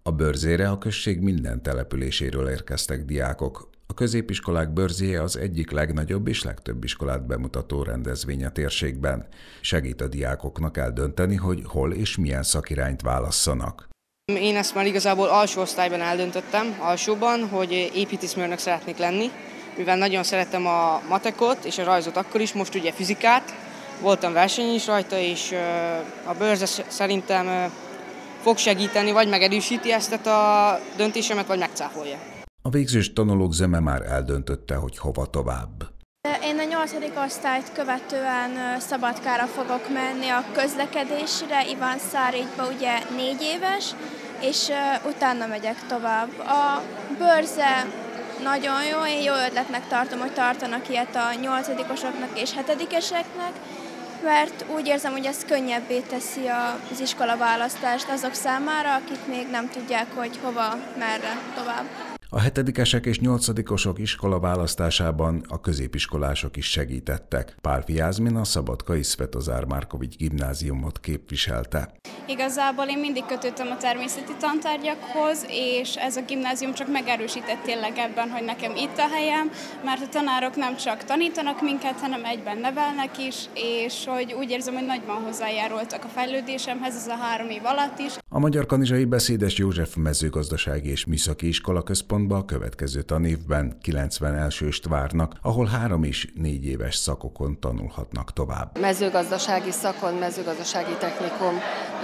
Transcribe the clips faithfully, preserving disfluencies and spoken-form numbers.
A Börzére a község minden településéről érkeztek diákok. A középiskolák Börzéje az egyik legnagyobb és legtöbb iskolát bemutató rendezvény a térségben. Segít a diákoknak eldönteni, hogy hol és milyen szakirányt válasszanak. Én ezt már igazából alsó osztályban eldöntöttem, alsóban, hogy építészmérnök szeretnék lenni, mivel nagyon szerettem a matekot és a rajzot akkor is, most ugye fizikát. Voltam versenyen is rajta, és a Börze szerintem fog segíteni, vagy megerősíti ezt a döntésemet, vagy megcáfolja. A végzős tanulók zöme már eldöntötte, hogy hova tovább. Én a nyolcadik osztályt követően Szabadkára fogok menni a közlekedésre, Iván Szárígyba, ugye négy éves, és utána megyek tovább. A Börze nagyon jó, én jó ötletnek tartom, hogy tartanak ilyet a nyolcadikosoknak és hetedikeseknek, mert úgy érzem, hogy ez könnyebbé teszi az iskolaválasztást azok számára, akik még nem tudják, hogy hova, merre tovább. A hetedikesek és nyolcadikosok iskola választásában a középiskolások is segítettek. Pálfi Jászmin a szabadkai Svetozár Markovics gimnáziumot képviselte. Igazából én mindig kötöttem a természeti tantárgyakhoz, és ez a gimnázium csak megerősített tényleg ebben, hogy nekem itt a helyem, mert a tanárok nem csak tanítanak minket, hanem egyben nevelnek is, és hogy úgy érzem, hogy nagyban hozzájárultak a fejlődésemhez ez a három év alatt is. A Magyar-Kanizsai Beszédes József mezőgazdasági és műszaki iskola központba a következő tanévben kilencven elsőst várnak, ahol három és négy éves szakokon tanulhatnak tovább. Mezőgazdasági szakon, mezőgazdasági technikum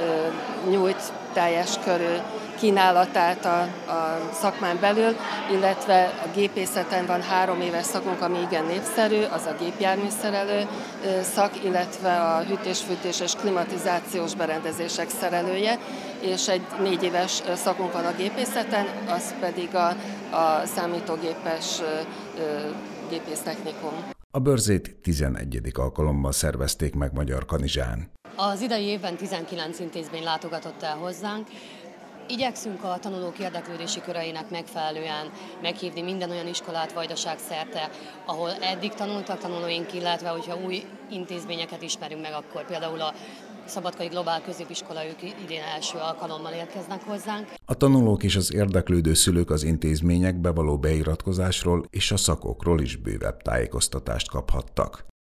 nyújt teljes körű kínálatát a, a szakmán belül, illetve a gépészeten van három éves szakunk, ami igen népszerű, az a gépjárműszerelő szak, illetve a hűtés-fűtés és klimatizációs berendezések szerelője, és egy négy éves szakunk van a gépészeten, az pedig a, a számítógépes gépésztechnikum. A Börzét tizenegyedik alkalommal szervezték meg Magyarkanizsán. Az idei évben tizenkilenc intézmény látogatott el hozzánk. Igyekszünk a tanulók érdeklődési köreinek megfelelően meghívni minden olyan iskolát Vajdaság szerte, ahol eddig tanultak tanulóink, illetve hogyha új intézményeket ismerünk meg, akkor például a Szabadkai Globál Középiskola, ők idén első alkalommal érkeznek hozzánk. A tanulók és az érdeklődő szülők az intézményekbe való beiratkozásról és a szakokról is bővebb tájékoztatást kaphattak.